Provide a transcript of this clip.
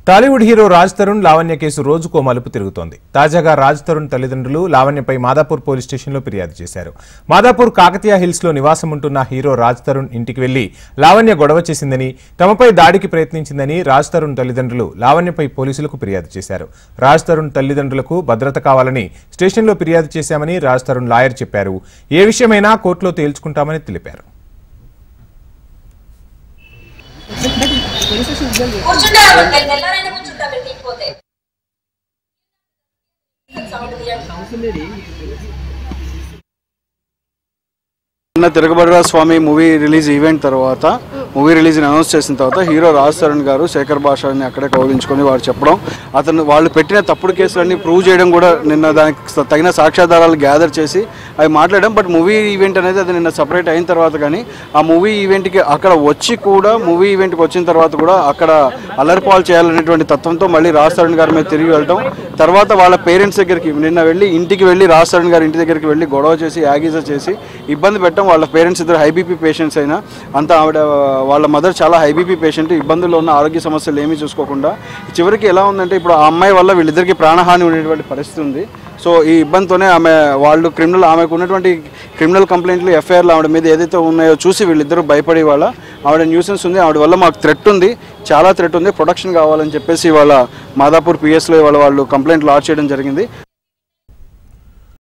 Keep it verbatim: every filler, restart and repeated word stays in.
Tollywood hero Raj Tarun Lavanya కేసు రోజుకో మలుపు తిరుగుతోంది. తాజాగా రాజ్ తరుణ్ తల్లిదండ్రులు లావణ్యపై మాదాపూర్ పోలీస్ స్టేషన్లో ఫిర్యాదు చేశారు. మాదాపూర్ కాకతీయ హిల్స్ లో నివాసం ఉంటున్న హీరో రాజ్ తరుణ్ ఇంటికి వెళ్లి లావణ్య గొడవ చేసిందని, తమపై దాడికి ప్రయత్నించిందని రాజ్ తరుణ్ తల్లిదండ్రులు లావణ్యపై పోలీసులకు ఫిర్యాదు చేశారు. రాజ్ తరుణ్ తల్లిదండ్రులకు భద్రత కావాలని స్టేషన్లో ఫిర్యాదు చేశామని రాజ్ తరుణ్ లాయర్ చెప్పారు. ఏ విషయమైనా కోర్టులో తేల్చుకుంటామని తెలిపారు. Tiragabadara Swami movie release event తర్వాత మూవీ రిలీజ్ అనౌన్స్ చేసిన తర్వాత హీరో రాజ్ తరుణ్ గారు శేఖర్ భాషని అక్కడే కౌలించుకొని వారు చెప్పడం, అతను వాళ్ళు పెట్టిన తప్పుడు కేసులన్నీ ప్రూవ్ చేయడం కూడా నిన్న దానికి తగిన సాక్ష్యాధారాలు గ్యాదర్ చేసి అవి మాట్లాడడం. బట్ మూవీ ఈవెంట్ అనేది అది నిన్న సపరేట్ అయిన తర్వాత కానీ ఆ మూవీ ఈవెంట్కి అక్కడ వచ్చి కూడా మూవీ ఈవెంట్కి వచ్చిన తర్వాత కూడా అక్కడ అలర్పాలు చేయాలనేటువంటి తత్వంతో మళ్ళీ రాజ్ తరుణ్ గారి మీద తిరిగి వెళ్ళడం, తర్వాత వాళ్ళ పేరెంట్స్ దగ్గరికి నిన్న వెళ్ళి ఇంటికి వెళ్ళి రాజ్ తరుణ్ గారి ఇంటి దగ్గరికి వెళ్ళి గొడవ చేసి యాగీజా చేసి ఇబ్బంది పెట్టడం. వాళ్ళ పేరెంట్స్ ఇద్దరు హైబీపీ పేషెంట్స్ అయినా అంతా ఆవిడ వాళ్ళ మదర్ చాలా హైబీపీ పేషెంట్, ఇబ్బందుల్లో ఉన్న ఆరోగ్య సమస్యలు ఏమీ చూసుకోకుండా చివరికి ఎలా ఉందంటే ఇప్పుడు ఆ అమ్మాయి వల్ల వీళ్ళిద్దరికి ప్రాణహాని ఉండేటువంటి పరిస్థితి ఉంది. సో ఈ ఇబ్బందితోనే ఆమె వాళ్ళు క్రిమినల్ ఆమెకు ఉన్నటువంటి క్రిమినల్ కంప్లైంట్లు ఎఫ్ఐఆర్లు ఆవిడ మీద ఏదైతే ఉన్నాయో చూసి వీళ్ళిద్దరూ భయపడి వాళ్ళ ఆవిడ న్యూసెన్స్ ఉంది, ఆవిడ వల్ల మాకు థ్రెట్ ఉంది, చాలా థ్రెట్ ఉంది, ప్రొటెక్షన్ కావాలని చెప్పేసి వాళ్ళ మాదాపూర్ పిఎస్లో వాళ్ళ వాళ్ళు కంప్లైంట్ లాడ్జ్ చేయడం జరిగింది.